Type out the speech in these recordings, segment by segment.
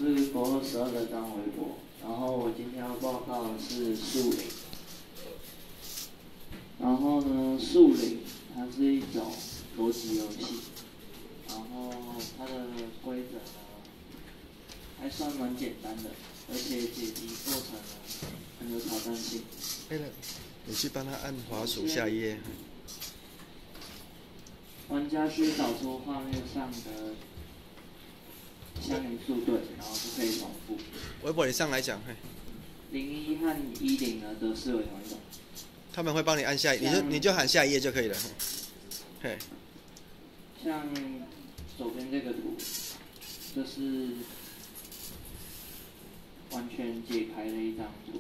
是国212的张维博，然后我今天要报告的是树林。然后呢，树林它是一种逻辑游戏，然后它的规则呢还算蛮简单的，而且解题过程呢很有挑战性。 你去帮他按滑鼠下一页。 玩家需找出画面上的相邻数对，然后不可以重复。 微博你上来讲，嘿。 01和10呢，则视为同一种。 他们会帮你按下，你就喊下一页就可以了。嘿。 像左边这个图，这是完全解开的一张图，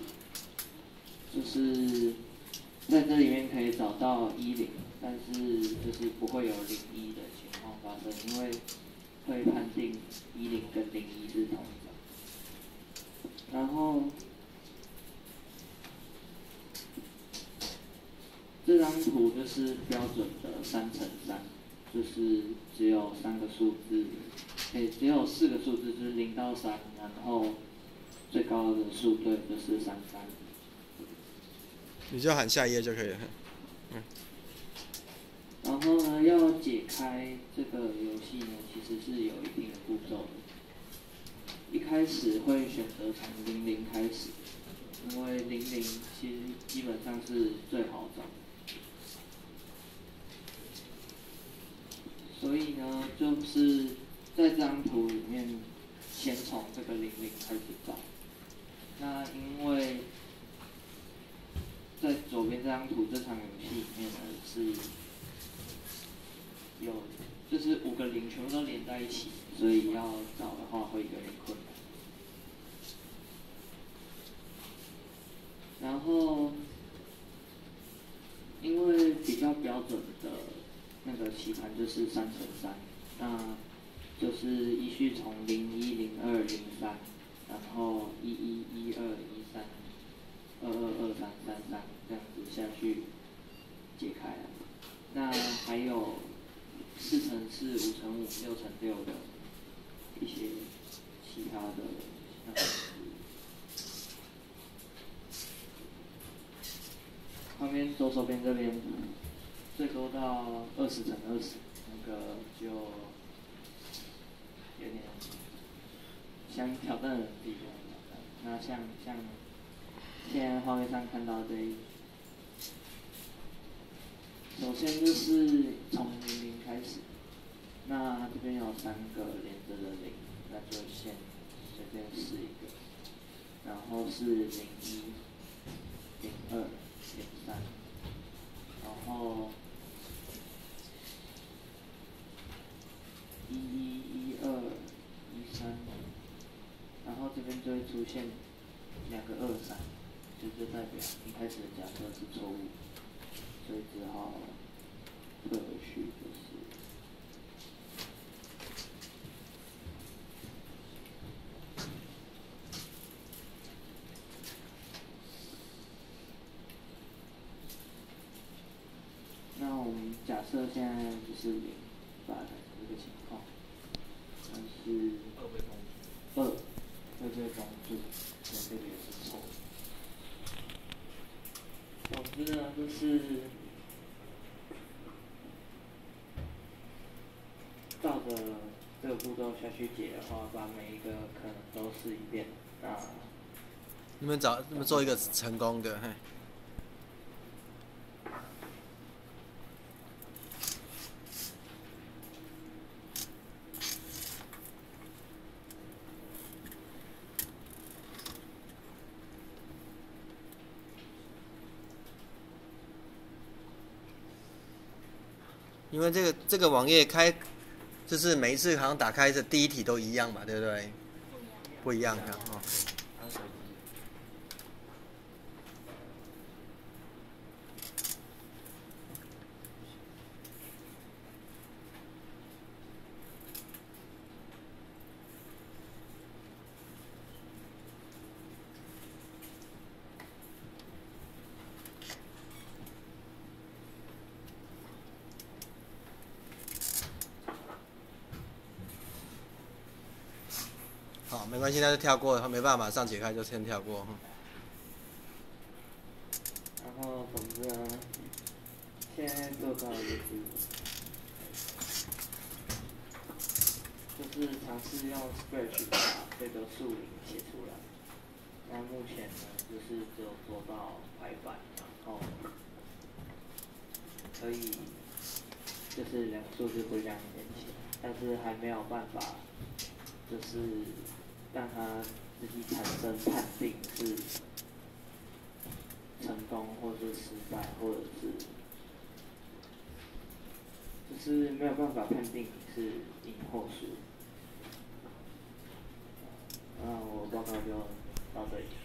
就是在这里面可以找到10，但是就是不会有01的情况发生，因为会判定10跟01是同一种。然后这张图就是标准的3×3，就是只有3个数字，只有4个数字，就是0到3，然后最高的数对就是33。 你就喊下一页就可以了。 然后呢，要解开这个游戏呢，其实是有一定的步骤的。一开始会选择从00开始，因为00其实基本上是最好找的。所以呢，就是在这张图里面，先从这个00开始找。那因为在左边这张图这场游戏里面呢，是有就是5个0全部都连在一起，所以要找的话会有点困难。然后，因为比较标准的那个棋盘就是3×3，那就是依序从01、02、03，然后11、12、13、22、23、33这样子下去解开了。那还有4×4、5×5、6×6的一些其他的像是旁边左手边这边最多到20×20，那个就有点想挑战的地方。那像现在画面上看到这一，首先就是从00开始，那这边有3个连着的0，那就先随便试一个，然后是01、02、03，然后11、12、13，然后这边就会出现2个23，就代表一开始的假设是错误，所以只好退回去，就是那我们假设现在就是0，把它改成这个情况，但是2会被封住，所以这个也是错。总之呢，就是照着这个步骤下去解的话，把每一个可能都试一遍。那你们做一个成功的，嘿。因为这个网页开，就是每一次好像打开的第一题都一样嘛，对不对？不一样的哦。好， 好，没关系，那就跳过，没办法马上解开就先跳过。 然后总之呢，现在做到就是尝试用 Scratch 把这个树林写出来。那目前呢，就是只有做到排版，然后可以就是两个数字会这样连起来，但是还没有办法，就是让它自己产生判定是成功或是失败，或者是就是没有办法判定你是赢或输。那我报告就到这里。